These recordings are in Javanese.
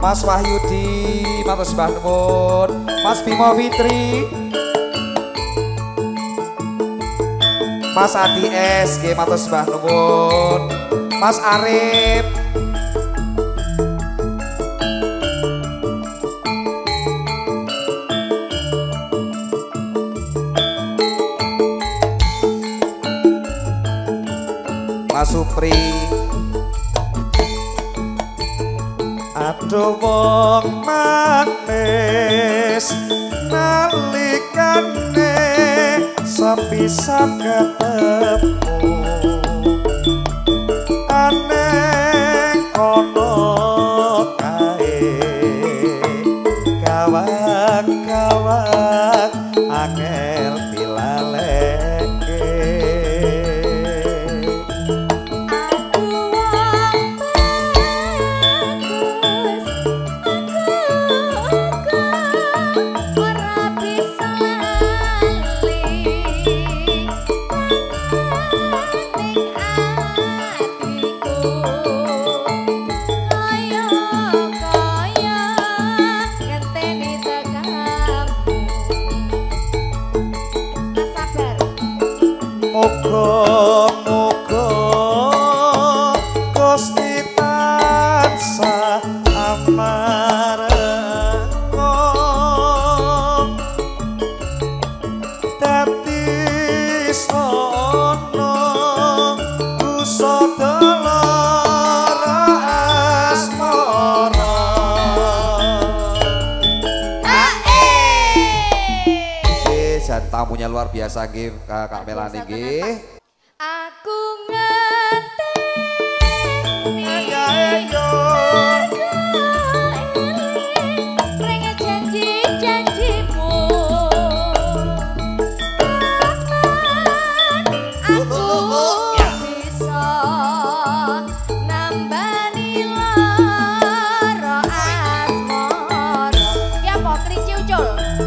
Mas Wahyudi, matur sembah nuwun. Mas Bimo Fitri, Mas Adi S, nggih matur sembah nuwun. Mas Arif, Mas Supri. Aduh wong manis nalikane sepisan ketemu aneh kono kae gawang-gawang angel dilaleke. Muga-muga Gusti tansah amarenga dadi sono kusodara asmara. Jan tamunya luar biasa nggih Kak Melani nggih. Aku ngerti Ayo renge janji-janjimu. Aku bisa nambani lara asmara. Ya apa kerinci ucul?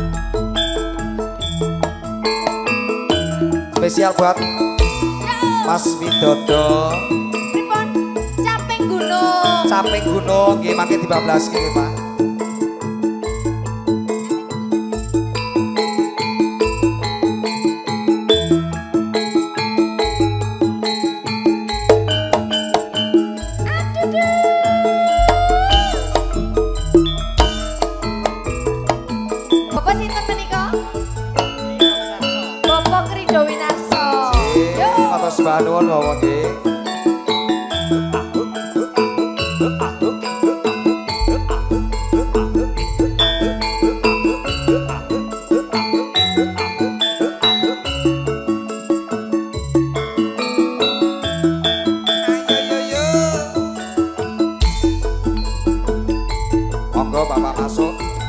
spesial buat Mas Widodo. Pripun? Caping gunung. Caping gunung nggih mangke dibablaske nggih, Pak. Bapak sinten menika? Bapak Krido Winarso. Yo. Matur sembah nuwun bapak nggih. Monggo Bapak masuk.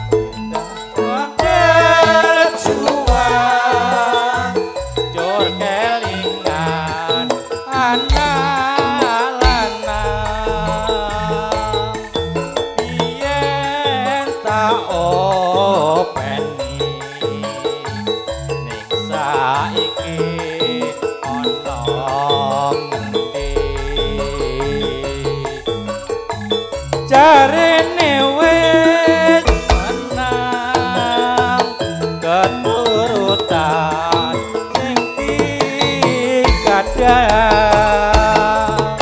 Jarene wis menang keturutan sing dikadang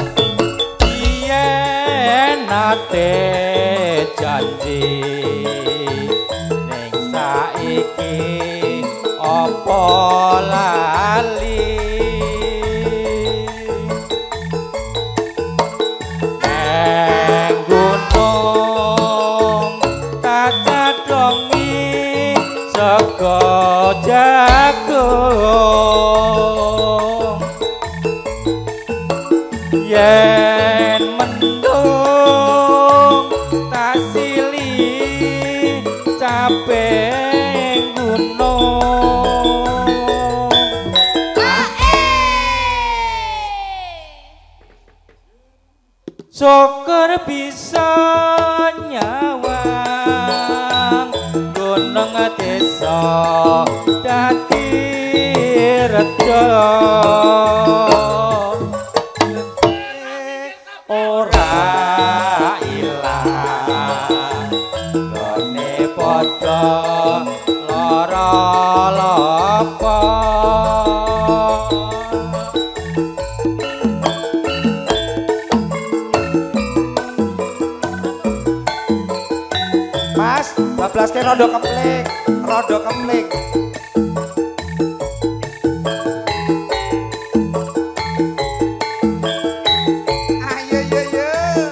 yen nate janji ning saiki apa lali sego jagung yen mendung tasili caping gunung syukur bisa nyawang gunung desa dadi rejo ora ilang lara lapa Mas, bablaske rodo keplik, rodo keplik. Ayo yo yo.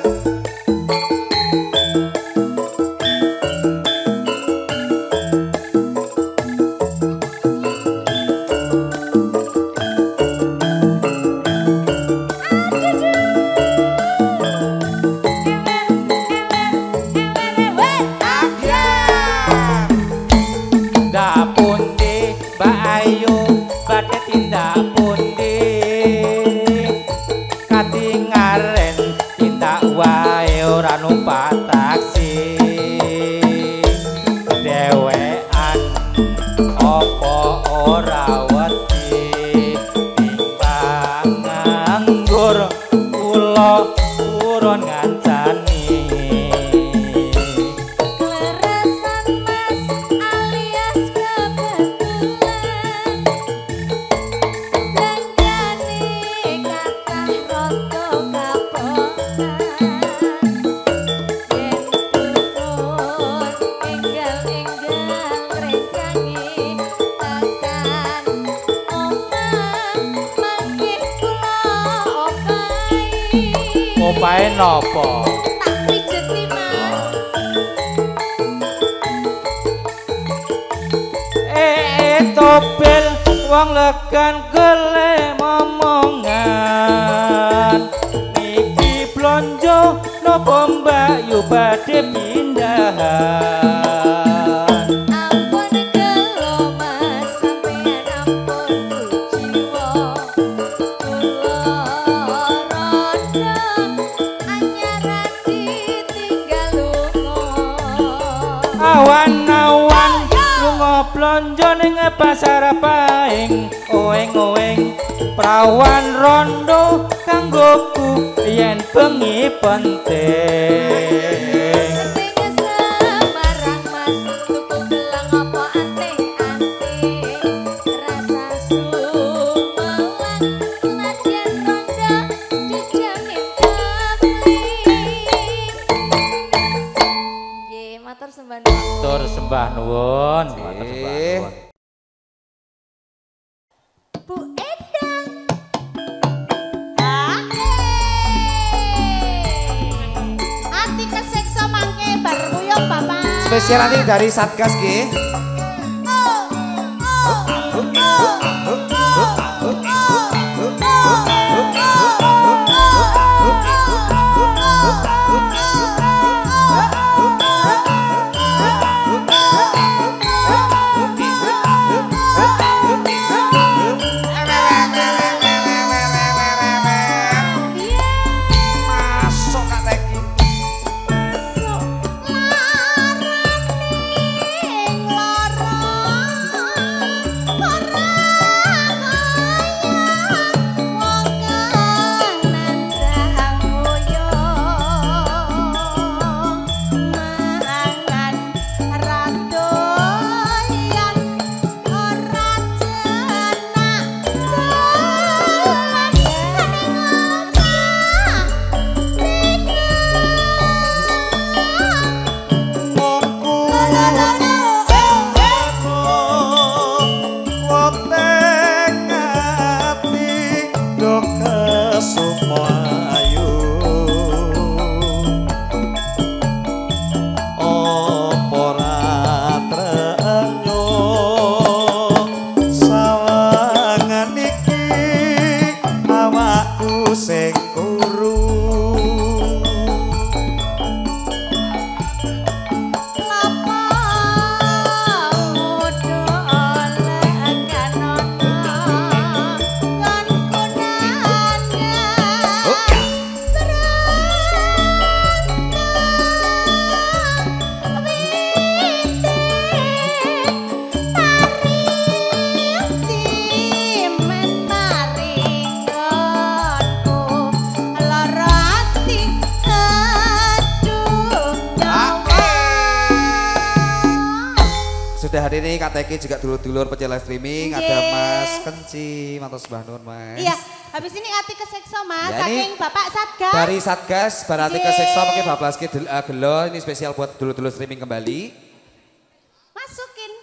Opahe napa? Tak pijeti Mas. Topel wong legan gele momongan niki blonjo napa mbak yu badhe pindahan Ampun gelo Mas sampeyan ampun jiwa kula rondo anyaran ditinggal lunga awan-awan lunga blonjo ning pasar paing oeng-oeng prawan rondo kanggoku yen bengi penting Semarang Mas tuku gelang apa anting-anting rasa sumelang senajan rondo dijamin kapling nggih matur sembah nuwun matur sembah nuwun matur sembah nuwun Bu Endang Ati kesiksa mangke bar puyuh Bapak. Spesial ini dari Satgas nggih. Masuk Kak Teki. sudah hari ini Kak Teki juga dulur-dulur pecinta live streaming. Ada Mas Kenci, Matur sembah nuwun Mas. Iya, habis ini Ati Kesekso Mas, Ya, ini saking Bapak Satgas. dari Satgas Barati Nggih. Kesekso pakai bablaske gelo ini spesial buat dulur-dulur streaming kembali. Masukin.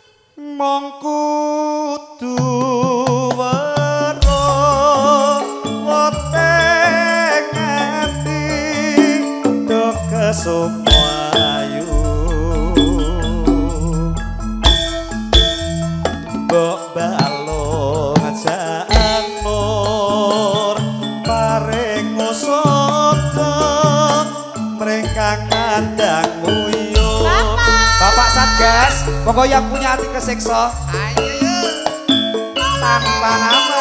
Mongkudu waro weteng ati do kesumwayu mbok balong ajaan nur paring usada mereka ngandang muyo Bapak Satgas, pokok yang punya hati kesekso. Ayo yuk. Tanpa nama.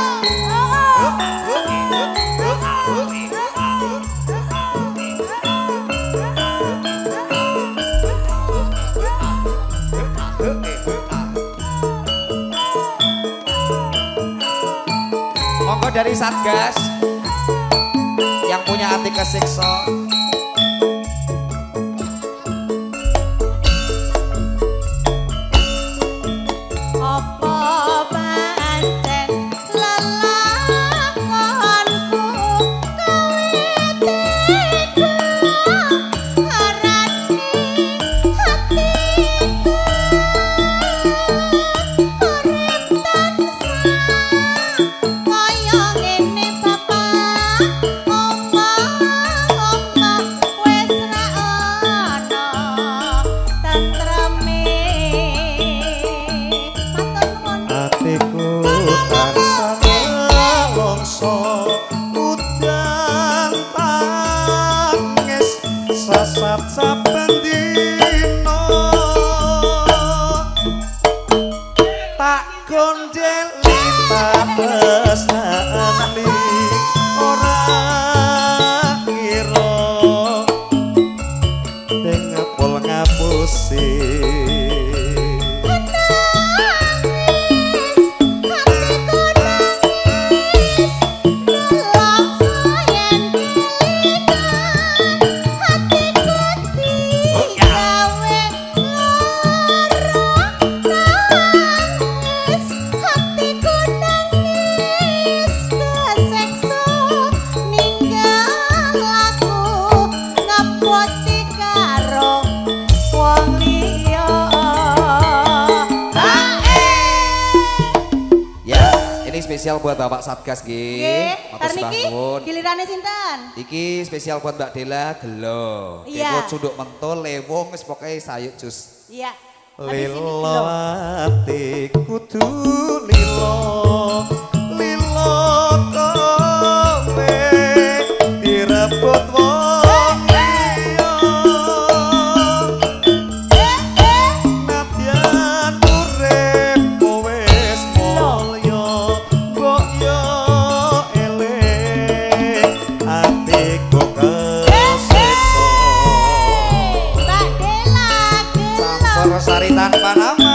Monggo dari Satgas yang punya hati kesekso. Apa pancen lelakonku kawitiku harani hatiku urip tansah kaya ngene Bapak omah wis ra ana tentreme atiku tansah nelongso udan tangis sasat saben dino tak gondeli tapesani ora kira tengapul ngapusi Spesial buat Bapak Satgas nggih. Nggih, Matur sembah niki nuwun. gilirane sinten? Iki spesial buat Mbak Dela gelo. Iya. Deko cunduk mentul lewung wis pokoke sayuk jus. Iya. Habis ini lilo gelo. ati kudu lilo lilo kowe direbut wong liya nadyan uripmu wis mulya mbok yo eling atiku kesekso Mbak Dela gelo. Campur sari tanpa nama.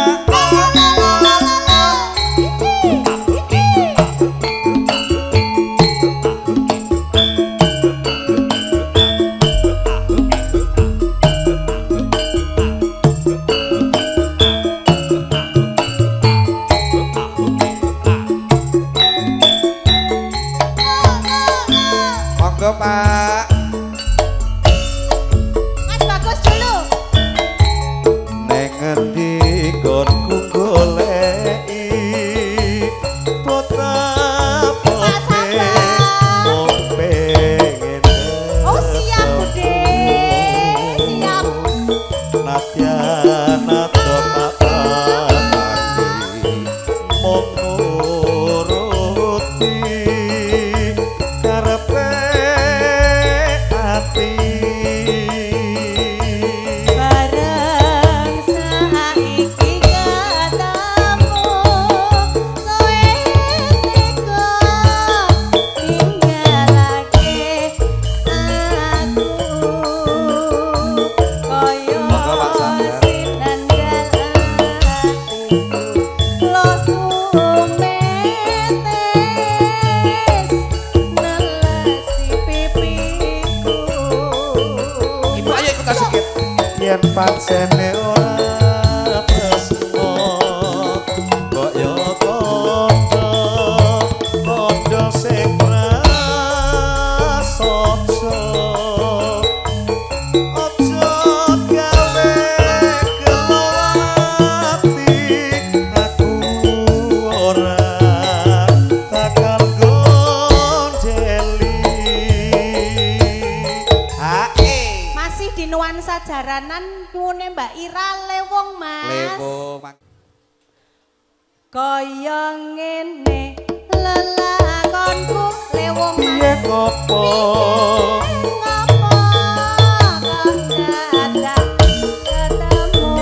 Monggo Pak. Mas Bagus dulu. Neng endi nggonku goleki pote mung pengen Oh siap Bude, siap. nadyan ado tak pati mung nuruti karepe ati Bareng saiki ketemu kowe tega tinggalake aku koyo Monggo, Pak Sandra. sinandal atiku loku metes nelesi pipiku. Ibu ayo kita sikit. yen pancene ora tresno ojo gawe gelo ati aku ora bakal gondeli Masih di nuansa jaranan nyuwune Mbak Ira Lewong Mas. Lewo Kaya ngene lelakonku Lewong Mas. yen opo Ngopo kok dadak ketemu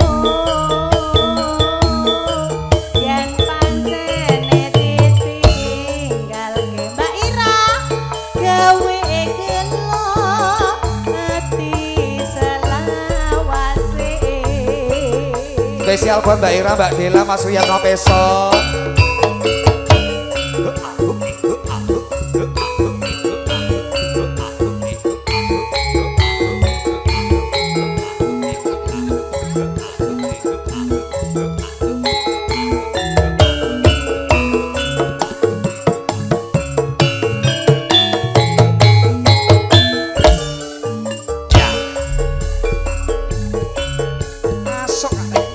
yen pancene ditinggalke Mbak Ira gawe gelo ati selawase. spesial buat Mbak Ira, Mbak Dela, Mas Riyadno Peso. Masuk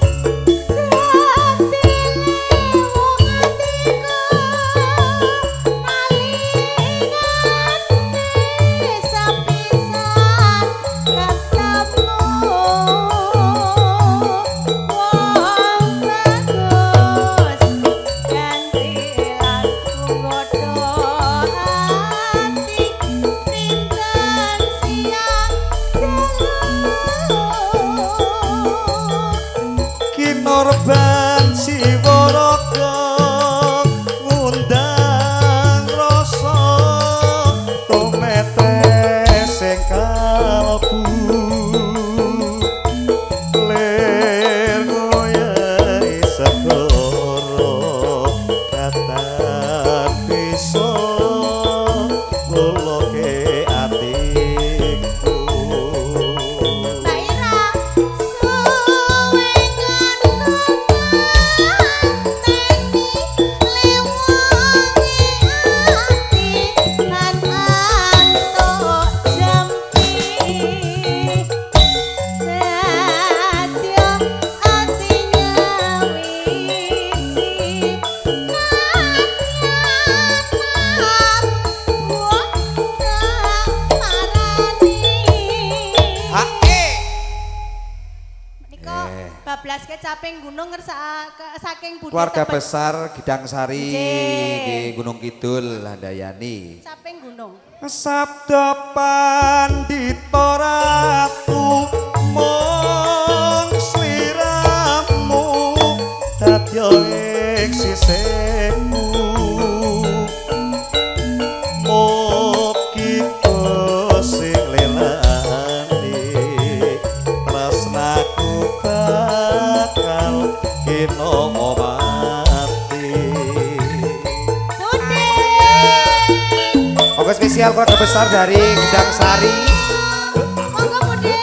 Kinorban Siwaraga ngundang rasa tumete sing kalbu lir ngoyai segara datar bisa loloke atiku Mbak Ira suwe bablas kecaping gunung saking budi keluarga tebet. besar Gidang Sari Nggih. di Gunung Kidul Handayani. Caping gunung. Sabda pandhita ratu mung sliramu dadya ing sisihku mugi sing lelane tresnaku bakal kena mati. Budi. Oke, spesial keluarga besar dari Gidang Sari. Monggo Budi.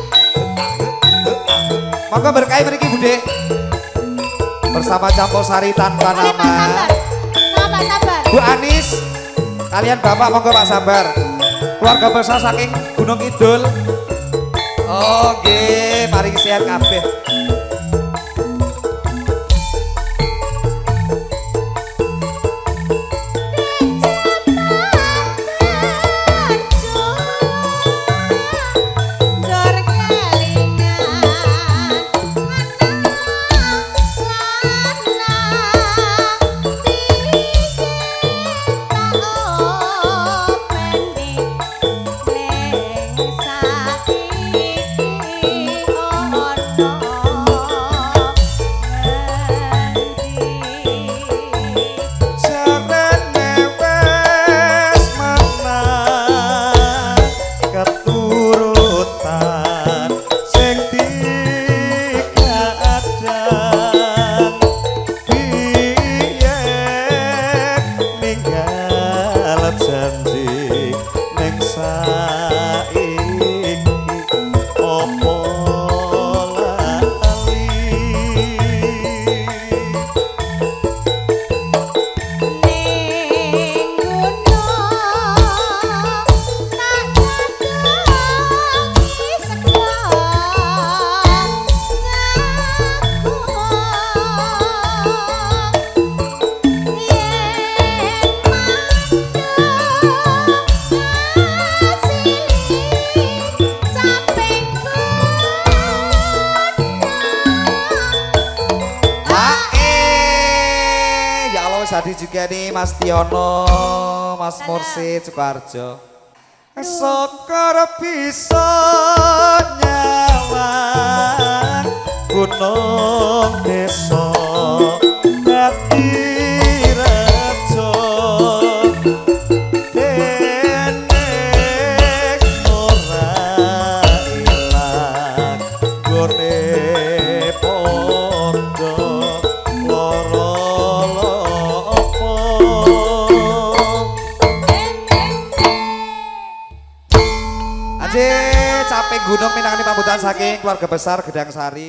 Monggo berkahi mriki Bude. Bersama Campur Sari tanpa Oleh Pak nama. Sabar. Sama Pak Sabar. Bu Anis, kalian Bapak monggo Pak Sabar. Keluarga besar saking Gunung Kidul. Oke, mari sehat kabeh. Sadi juga nih Mas Tiono, Mas Mursid, Sukoharjo. Sokor bisa nyawang gunung desa dadi rejo denek ora ilang gone podo loro lopo. Aje capek gunung minangani pambutan saking keluarga besar Gedang Sari.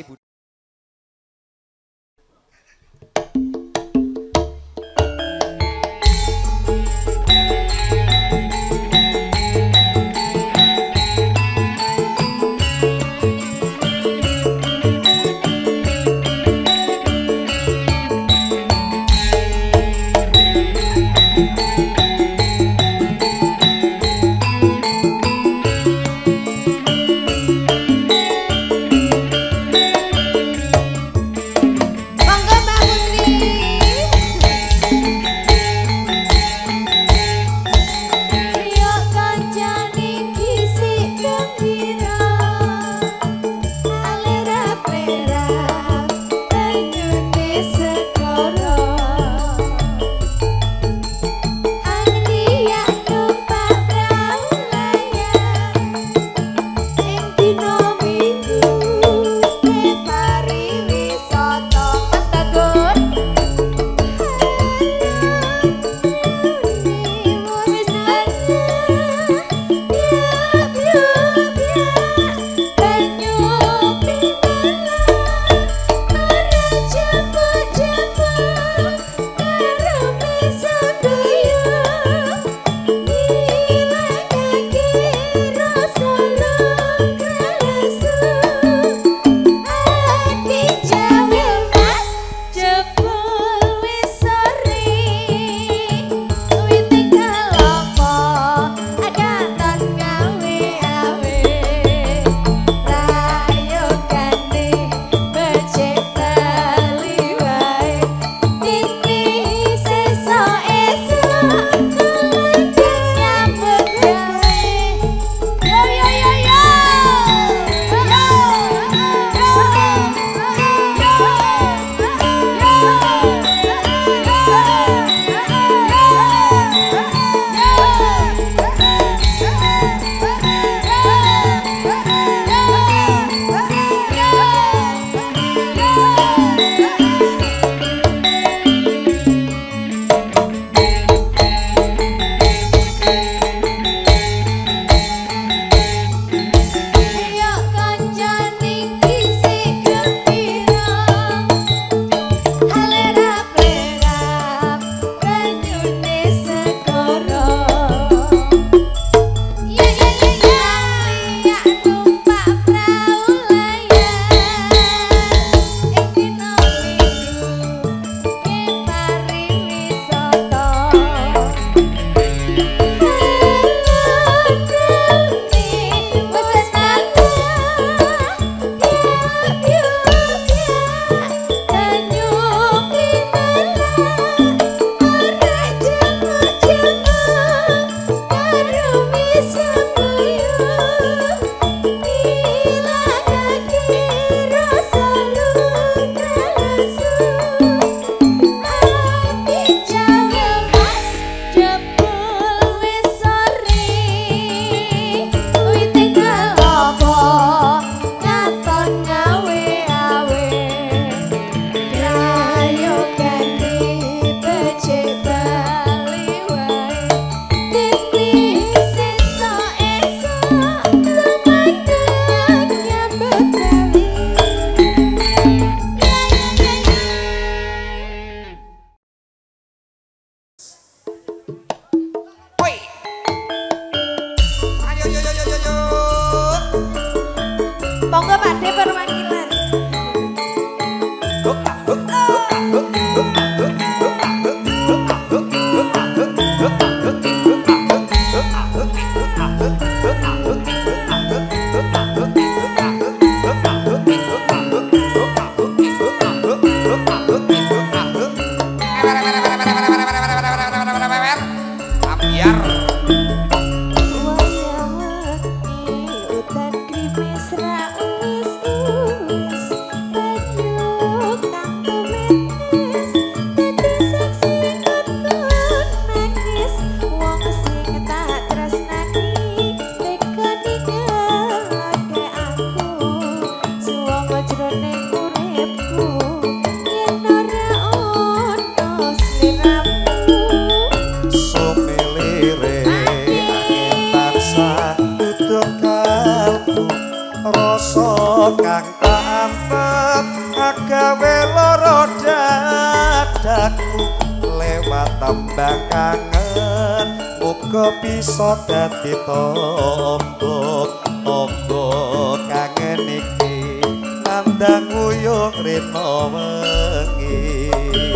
kang tampet agawe lara dadaku lewat tembang kangen muga bisa dadi tombo kangen iki nandang uyung rena wengi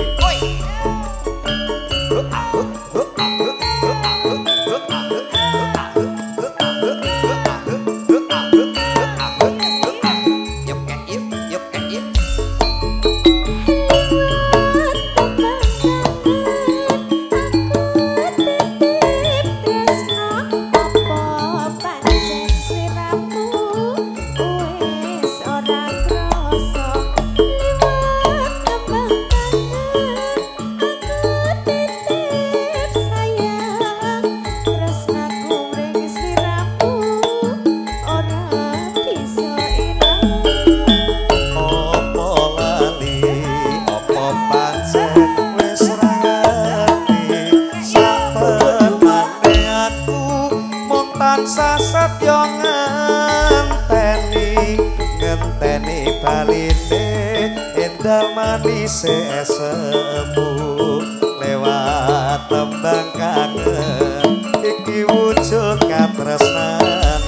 semu lewat tembang kangen iki wujud katresnanku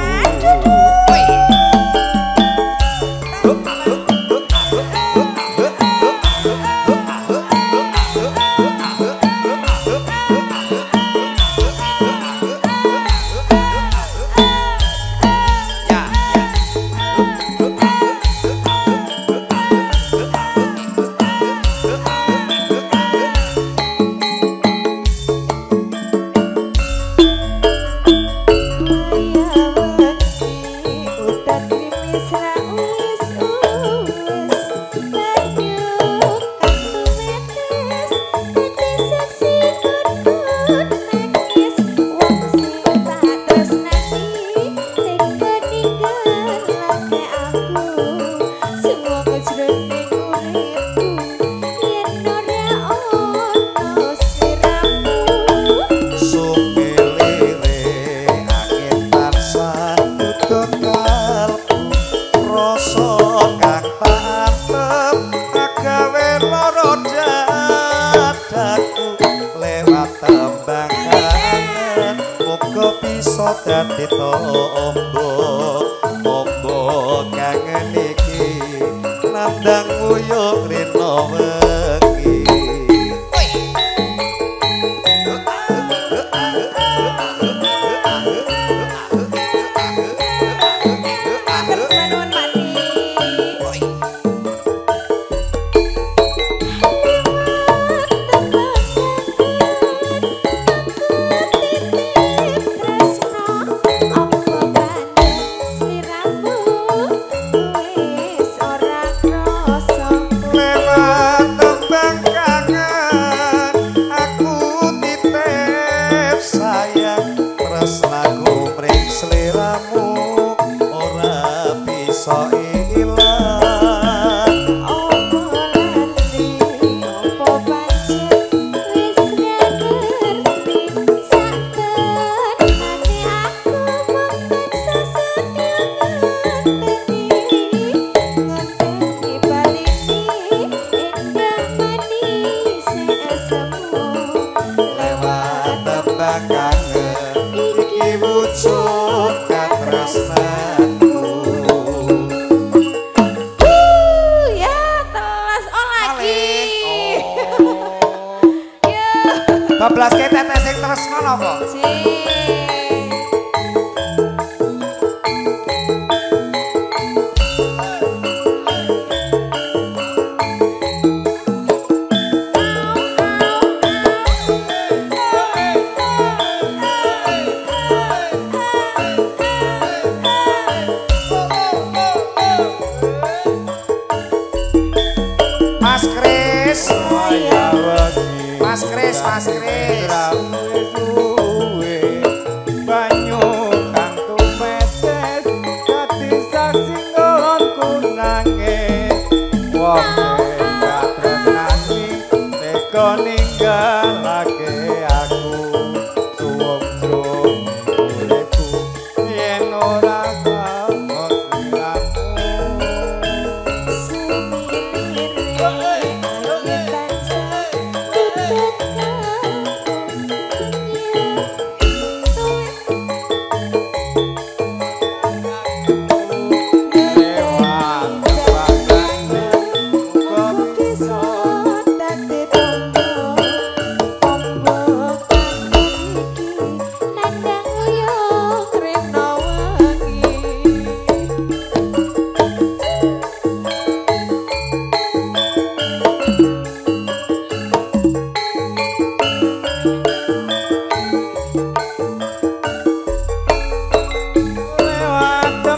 dadi tombo kangen iki nandang uyung rena wengi bablas ke tetes sing tresno napa? Mas Kris, Mas Kris, Mas Kris. Banyu kang tumetes dadi saksi nggonku nangis. Wong sing gak tresnani tega ninggalake aku. Suwung-suwung uripku yen ora kok sliramu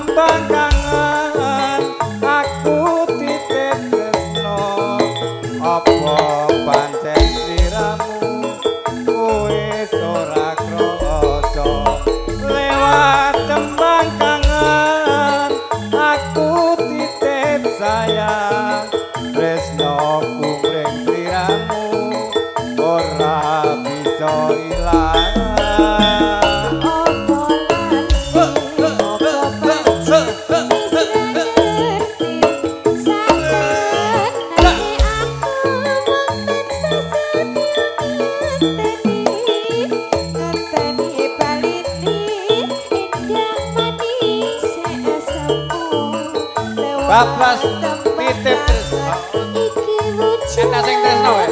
tembang kangen aku titip tresno apa pancen sliramu wis ora krasa lewat tembang kangen aku titip sayang tresno kumring sliramu ora bisa ilang bablas titip tresno eta sing tresno wae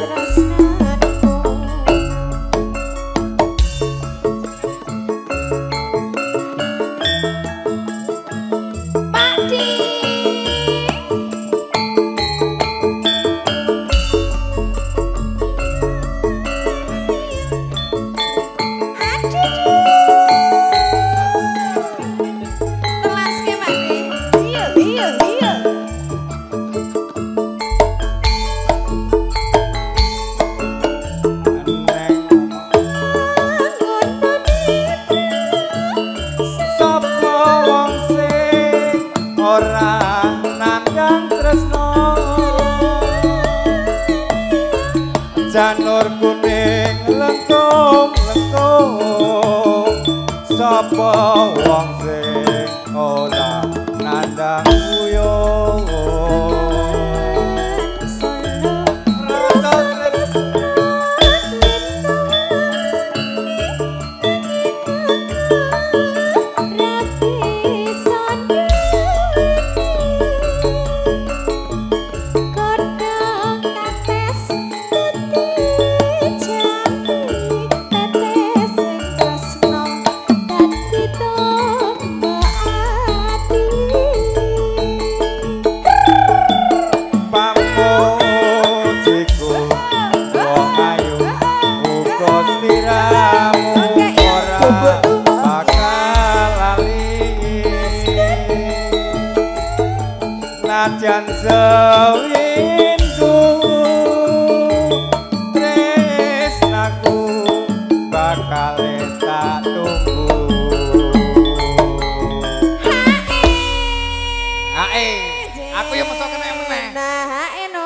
janur kuning lengkung-lengkung sapa wong sing ora nandang uyung najan sewindu tresnaku bakal tak tunggu hae aku yang mesok kena meneh nah hae no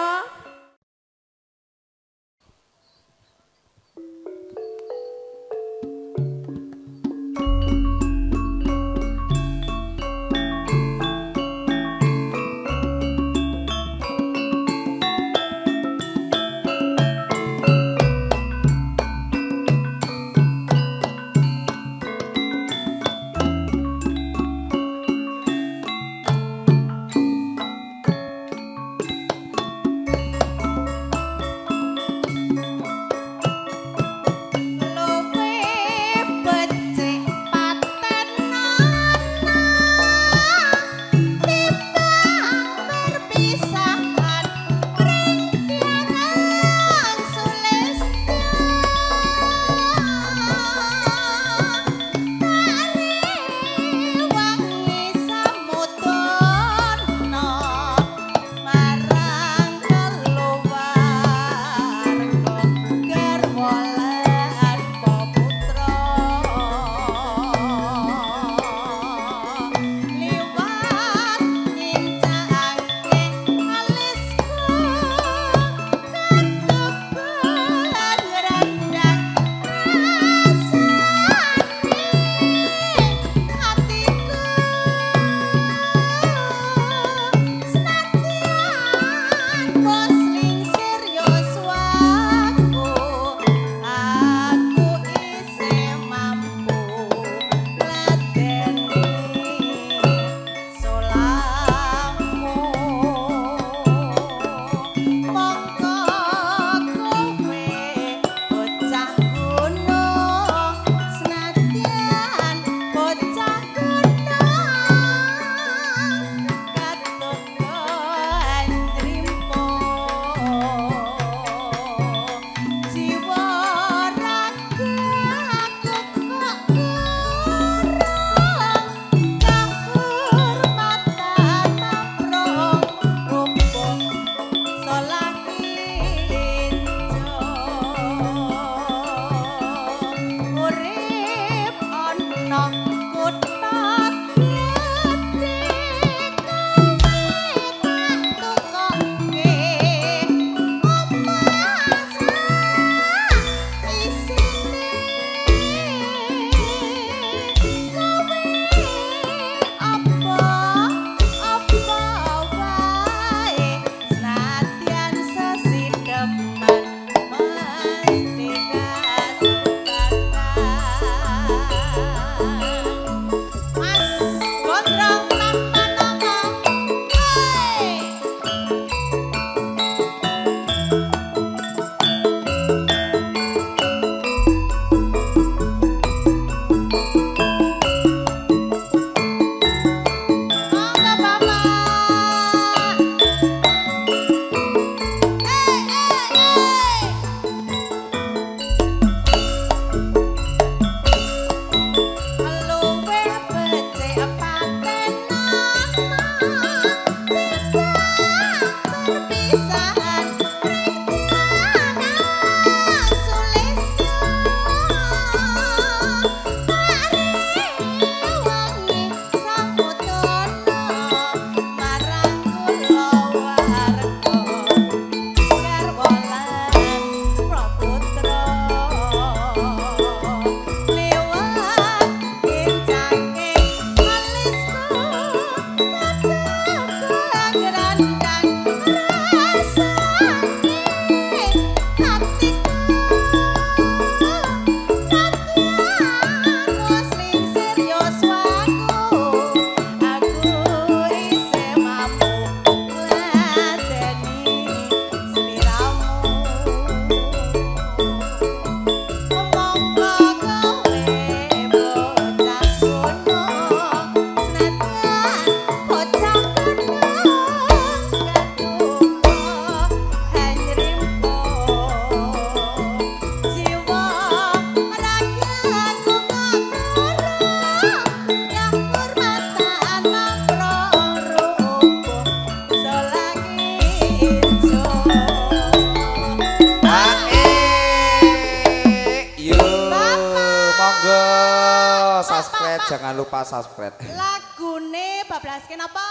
jangan lupa subscribe. Lagune bablaske napa?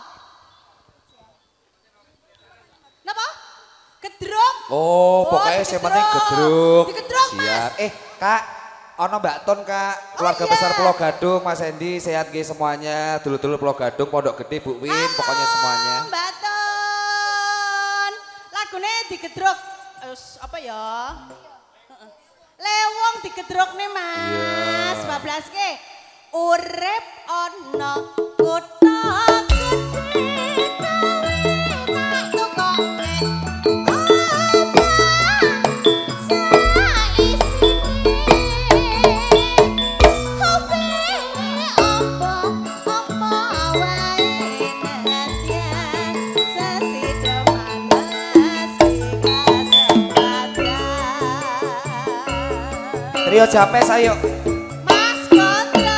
Napa? Gedruk. Oh, pokoknya yang penting gedruk. Digedruk, Mas. Siap. Kak, ono Mbak Ton, Kak. Keluarga besar Pulau Gadung, Mas Hendy, sehat nggih semuanya. Dulu-dulu Pulau Gadung, Pondok Gede, Bu Win, pokoknya semuanya. Mbak Ton. Lagune digedruk. Apa ya? Lewong digedruk nih, Mas. Bablaske. Urip ana kutha gedhe tak tukoke. Trio Japes ayo. Mas Gondrong.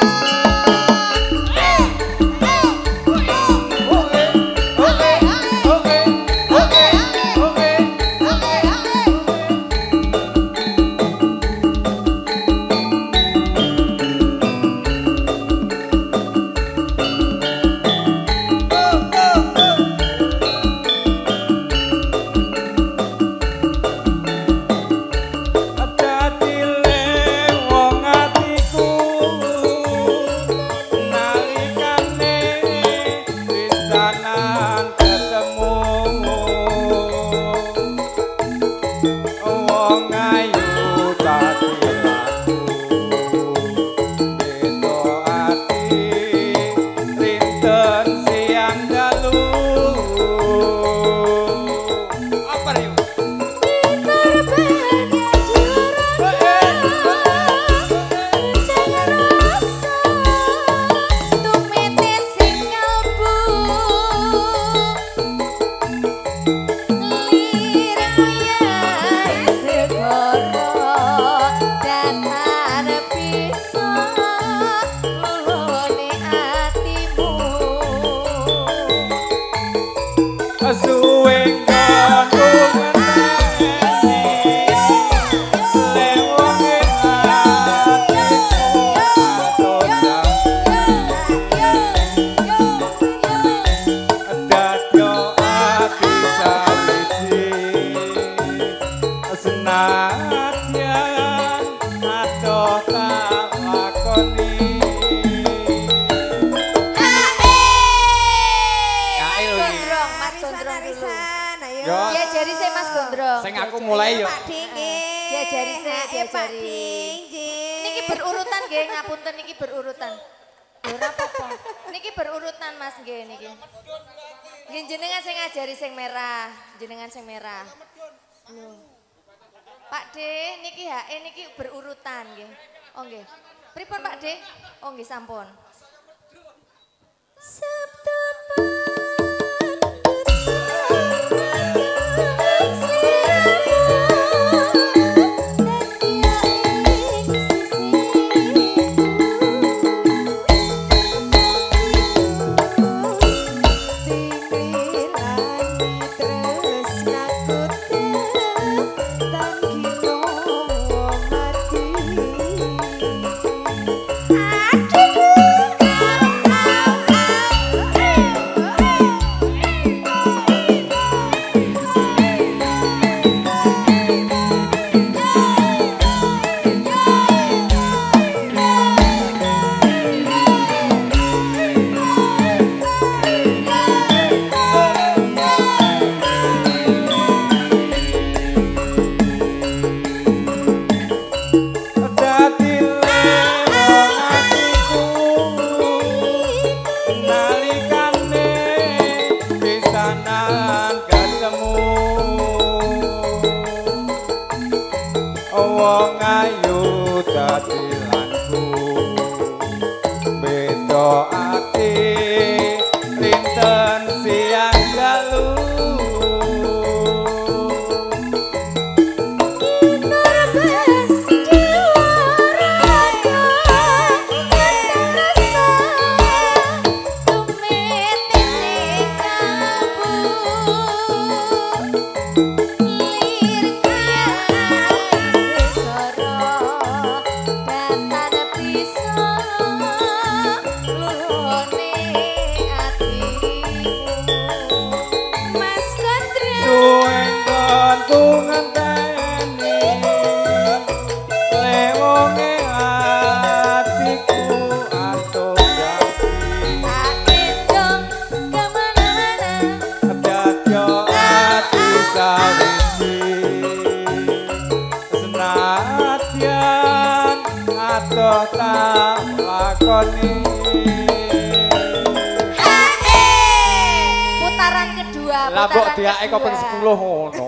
Sing aku mulai yo. Pak Ding nggih. Diajari saya, Pak Ding nggih. Niki berurutan nggih, ngapunten niki berurutan. Ora apa-apa. Niki berurutan Mas nggih niki. Nggih jenengan sing ngajari sing merah, jenengan sing merah. Lho. Pak D, niki HE niki berurutan nggih. Oh nggih. Pripun Pak D? Oh nggih sampun. Sabtu Aduh lakoni putaran kedua. lah mbok diake kok ping 10 ngono.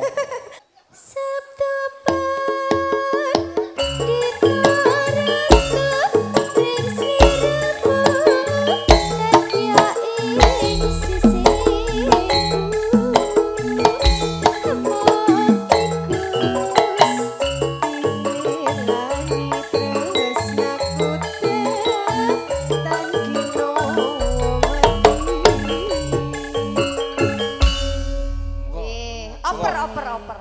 Oper.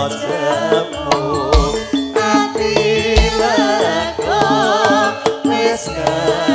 semu ati lego wis